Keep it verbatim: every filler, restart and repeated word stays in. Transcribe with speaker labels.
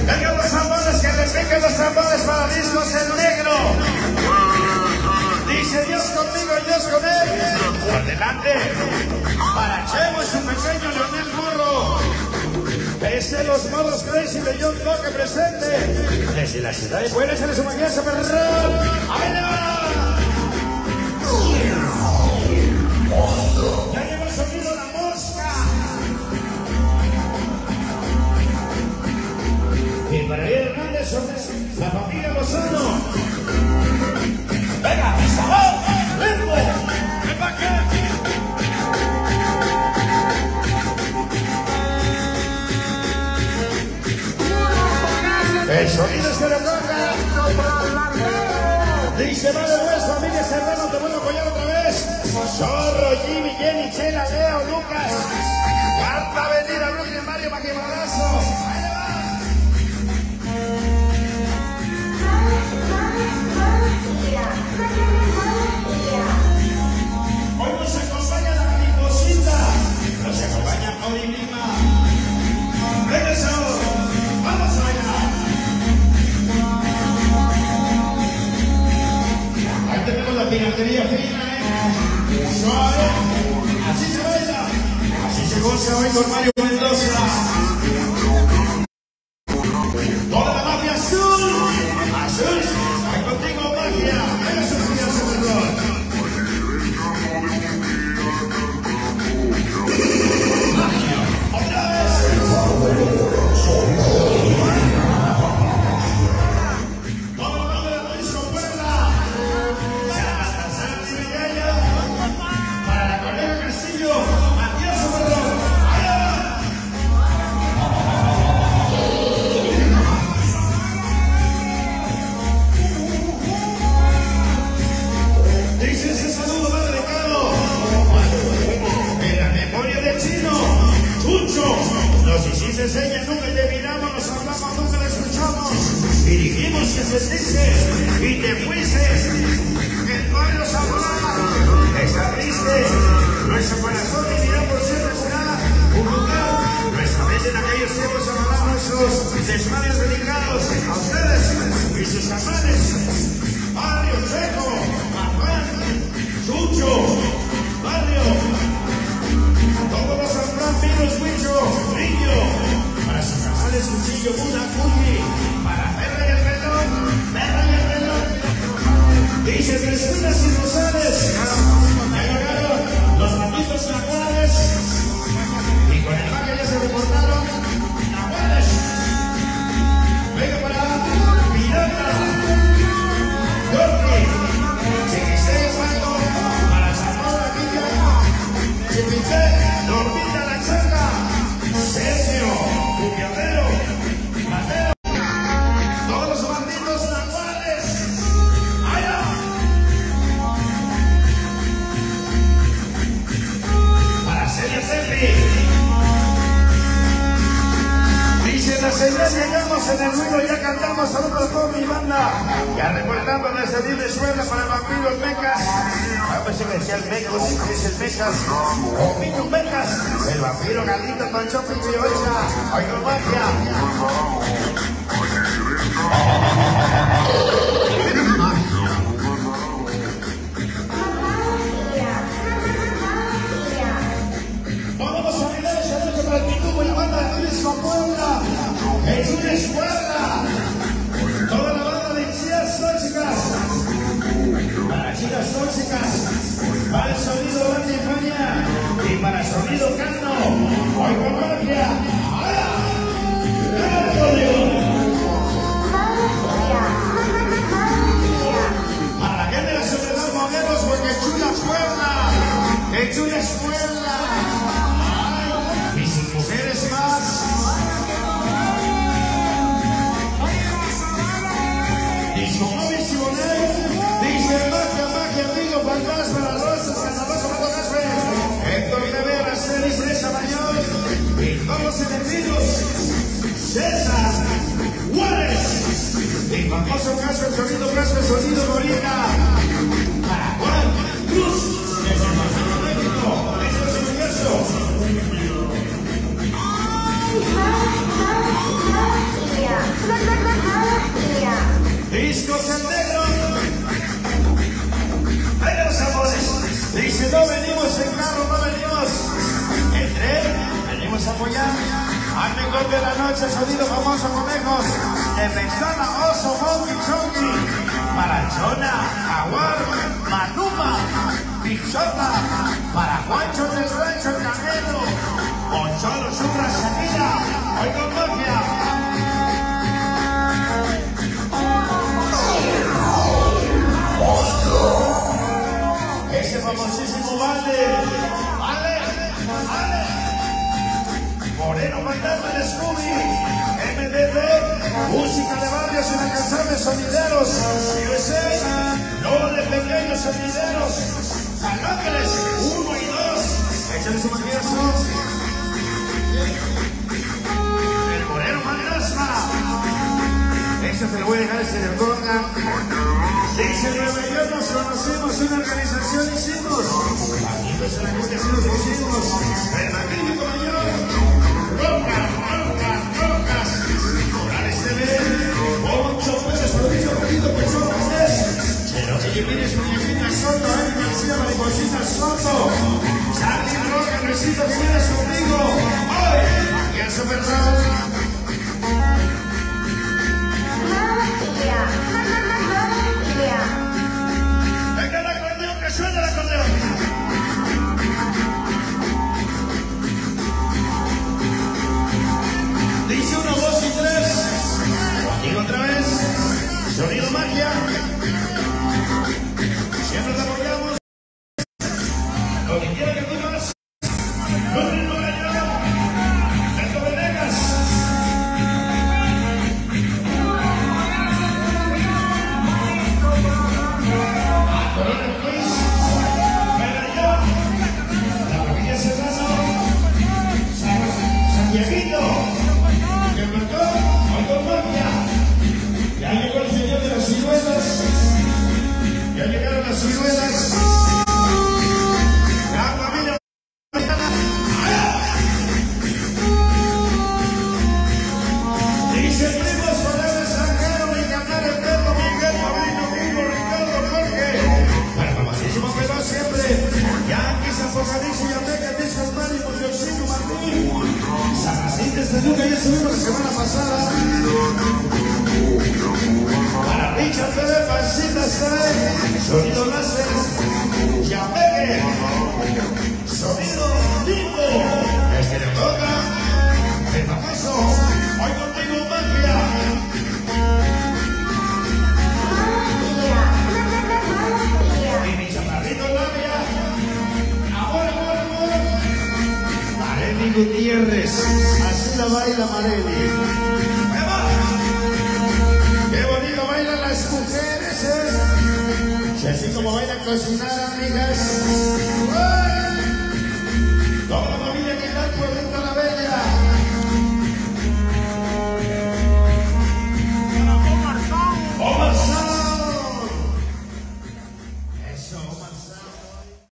Speaker 1: Vengan los tambores, que repiquen los tambores para discos en negro. Dice Dios conmigo y Dios con él. Por delante, para Chemo y su pequeño Leonel Burro. Desde los modos Crazy de John Locke presente. Desde la ciudad de Buenos Aires, su maquinaria perrón. ¡Amén! Ya llegó el sonido de la mosca. Y para Ariel Hernández, la familia Lozano. Venga, sabor, ritmo, ven pa' acá. El sonido se le toca. Dice, vale, pues, familia Serrano, te vuelvo a apoyar otra vez. Zorro, Jimmy, Jenny, Chela, Leo, Lucas. Cuarta avenida, Brooklyn, Mario, Maquimadazo. Ahí le va. Hoy nos acompaña la mariposita. Nos acompaña Ori Lima. Regreso. Vamos a bailar. Ahí tenemos la piratería fina, ¿eh? Suave. Así se baila. Así se goza hoy con Mario Mendoza. Toda la mafia azul. Azul. Ahí contigo, magia. Venga, su señor, su perdón. Magia. Otra vez. Todo el nombre de Luis Puebla. Para la colega Castillo, Matías Soberón. Dice ese saludo más delicado. En la memoria del chino, Chucho, nos hiciste señas, nunca te miramos, nos hablamos, nunca la escuchamos. Dirigimos que se dice y te fuiste. El barrio Zamora, esa triste, nuestro corazón vivirá por siempre será un lugar. Nuestra vez en aquellos tiempos amará nuestros desmanes delicados a ustedes y sus amanes. Barrio Checo, Manuel, Chucho, Barrio, todos los San Pinos, Huicho, Brillo, para sus canales, Cuchillo, Buda, Cuyi, para Perra y el Reloj, Perra y el Reloj. Dice Cristinas y Rosales, ya llegaron los malditos nahuales, y con el magia ya se reportaron nahuales. Venga para Pirata, Yorkie, Chiquisé, Paco, para Zamora, Villa, Chipité, Normita, La Chaca, Sergio, Cupiadero, Mateo, todos los malditos nahuales. ¡Allá! Para Celia Serri. Dice la señal, llegamos en el ruido, ya cantamos, saludos a toda mi banda. Ya recordando desde Libre Suela para el vampiro el Mecas. A veces que decía el Mecos, es el Mecas. O Piño Mecas, el vampiro Galito, Pancho, Piño y Ocha. Hoy con magia. Vamos a bailar esa noche para el Pitufo y la banda de Luis Puebla. Es una escuela. Toda la banda de chicas tóxicas. Para chicas tóxicas. Para el sonido Banda Infamia. Y para el sonido Cano. Hoy con magia. ¡Ahora! Para la gente de la Soledad Mogueros, porque chula Puebla. ¡Qué chula es Puebla! Y sin mujeres más. Disco Móvil Simonet, dice magia, magia, amigo, fantasma, las rosas, Canabazo, Mato Café, Héctor Rivera, Celis, Esa Mayor, y todos los enemigos, César, Juárez, y famoso caso, el sonido, caso, el sonido, Morita, para Juan Cruz, desde el Manzano México, eso es el universo. Discos el negro. Venga los amores. Dice, no venimos en carro, no venimos en tren, venimos a apoyar al mejor de la noche, sonido famoso conejos, de Pensana, Oso, Monkey, Chonky, Marachona, Jaguar, Manuma, Bichota, para Juancho del Rancho, el Canelo, Poncholo, Supra, Shakira, hoy con magia. Ese famosísimo Vale, Vale, Vale. Moreno Fantasma de Scooby, M D B, música de barrios inalcanzables sonideros, U S A, Lobo de pequeños sonideros, San Ángeles, uno y dos, échale su maquillazo. El Moreno Fantasma, ese se lo voy a dejar, se le ponga. Dice Nueva York, nos conocimos, una organización hicimos, aquí pues en la gente sí nos pusimos, el magnífico mayor, Rojas, Rojas, Rojas, Morales T V, Poncho Pérez, Rodrigo, Rodrigo, Pechón, Valdés, Cherokee Jiménez, Muñequita Soto, Ari García, Mariposita Soto, Charlie Roca, Luisito Jiménez conmigo, hoy, aquí al Supertron. Venga el acordeón, que suena el acordeón. Dice uno, dos y tres. Digo otra vez. Sonido magia. Siempre te apoyamos. Lo que quiera que tú más. No te lo gañamos. Beto Venegas. Antonio Luis. Medallón. La familia Serrano. Santiaguito. Que marcó. Algo magia. Ya llegó el señor de las ciruelas. Ya llegaron las ciruelas. La familia. Dice primos Morales, Sanjero, mi canal eterno, Miguel, Pablino, Hugo, Ricardo, Jorge. Para famosísimo pero siempre. Yankee, Zapocadillo, Yameca, Discos Mari, Moyocino, Martín. San Jacinto, este nunca ya subimos la semana pasada. Para Richard T V, Pancitas T V, Sonido Láser, Yameque, Sonido Limbo, este le toca, el famoso, hoy contigo magia. Y mi chaparrito Labia, amor, amor, amor. Marely Gutiérrez, así la baila Marely. Qué bonito bailan las mujeres, ¿eh? Y así como bailan cocinar, amigas. ¡Oh!